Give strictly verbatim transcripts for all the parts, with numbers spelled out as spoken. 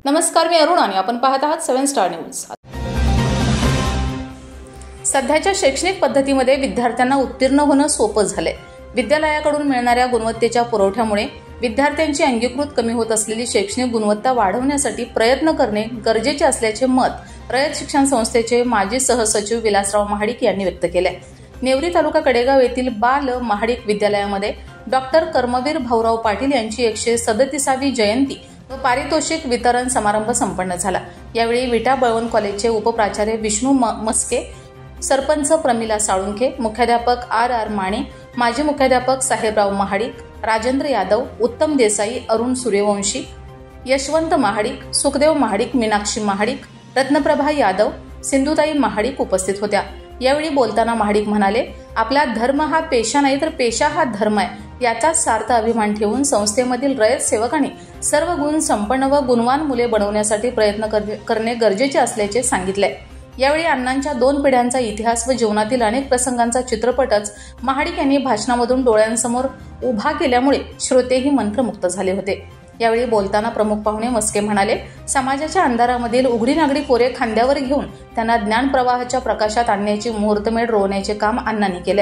नमस्कार, मी अरुण आणि आपण पाहत आहात सेवन स्टार न्यूज। सध्याच्या शैक्षणिक पद्धतीमध्ये विद्यार्थ्यांना उत्तीर्ण होणं सोपं झालंय। विद्यालयाकडून मिळणाऱ्या गुणवत्तेच्या पुरवठ्यामुळे विद्यार्थ्यांची अंगीकृत कमी होत असलेली शैक्षणिक गुणवत्ता वाढवण्यासाठी प्रयत्न करणे गरजेचे असल्याचे मत रयत शिक्षण संस्थेचे माजी सहसचिव विलासराव महाडिक यांनी व्यक्त केले। नेवरी तालुका कडेगाव येथील बाल महाडिक विद्यालयामध्ये डॉक्टर कर्मवीर भाऊराव पाटील यांची एकशे सदतीसावी जयंती व पारितोषिक वितरण समारंभ संपन्न झाला। यावेळी विटा बळवंत कॉलेजचे उपप्राचार्य विष्णू मस्के, सरपंच प्रमिला साळुंखे, मुख्याध्यापक आर आर माने, माजी मुख्याध्यापक साहेबराव महाडिक, राजेंद्र यादव, उत्तम देसाई, अरुण सूर्यवंशी, यशवंत महाडिक, सुखदेव महाडिक, मीनाक्षी महाडिक, रत्नप्रभा यादव, सिंधुताई महाडिक उपस्थित होत्या। यावेळी बोलताना महाडिक म्हणाले, आपला धर्म हा पेशा नाही तर पेशा हा धर्म आहे, याचा सार्थ अभिमान ठेवून संस्थेमधील रयत सेवकांनी सर्व गुण संपन्न व गुणवान मुले बनवण्यासाठी प्रयत्न करणे गरजेचे असल्याचे सांगितले। यावेळी अण्णांच्या दोन पिढ्यांचा इतिहास व जीवनातील अनेक प्रसंगांचा चित्रपटच महाडिक यांनी भाषणामधून डोळ्यांसमोर उभा केल्यामुळे श्रोतेही मंत्रमुग्ध झाले होते। यावेळी बोलताना प्रमुख पाहुणे मस्के म्हणाले, समाजाच्या अंधारामधील उघडी नागडी पोरे खांद्यावर घेऊन त्यांना ज्ञान प्रवाहाच्या प्रकाशात आणण्याची मुहूर्तमेढ रोवण्याचे काम अण्णांनी केले।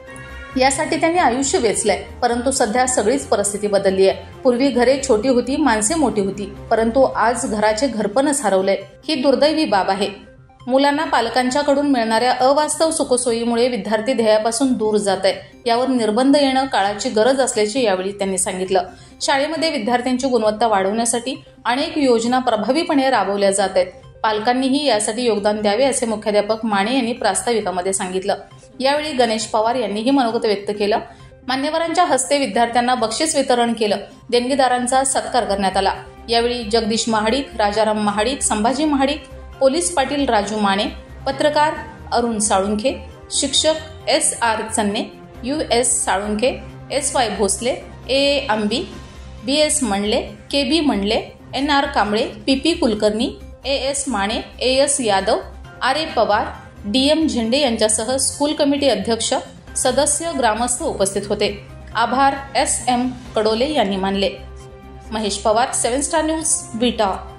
यासाठी त्यांनी आयुष्य वेचलंय, परंतु सध्या सगळीच परिस्थिती बदलली आहे। पूर्वी घरे छोटी होती, माणसे मोठी होती, परंतु आज घराचे घरपणच हरवलंय। ही दुर्दैवी बाब आहे। मुलांना पालकांच्याकडून मिळणाऱ्या अवास्तव सुखसोयीमुळे विद्यार्थी ध्येयापासून दूर जात आहे। यावर निर्बंध येणं काळाची गरज असल्याचे यावेळी त्यांनी सांगितलं। शाळेमध्ये विद्यार्थ्यांची गुणवत्ता वाढवण्यासाठी अनेक योजना प्रभावीपणे राबवल्या जात आहेत। पालकांनीही यासाठी योगदान द्यावे असे मुख्याध्यापक माने यांनी प्रास्ताविकामध्ये सांगितलं। यावेळी गणेश पवार यांनीही मनोगत व्यक्त केलं। मान्यवरांच्या हस्ते विद्यार्थ्यांना बक्षीस वितरण केलं। देणगीदारांचा सत्कार करण्यात आला। यावेळी जगदीश महाडिक, राजाराम महाडिक, संभाजी महाडिक, पोलीस पाटील राजू माने, पत्रकार अरुण साळुंखे, शिक्षक S R Channe, U S Salunkhe, S Y Bhosale, A Ambi, B S Mandale, K B Mandale, N R Kamble, P P Kulkarni, A S Mane, A S Yadav, R A Pawar, D M Zende यांच्यासह स्कूल कमिटी अध्यक्ष, सदस्य, ग्रामस्थ उपस्थित होते। आभार एस एम कडोले यांनी मानले। Mahesh Pawar, seven star news, विटा।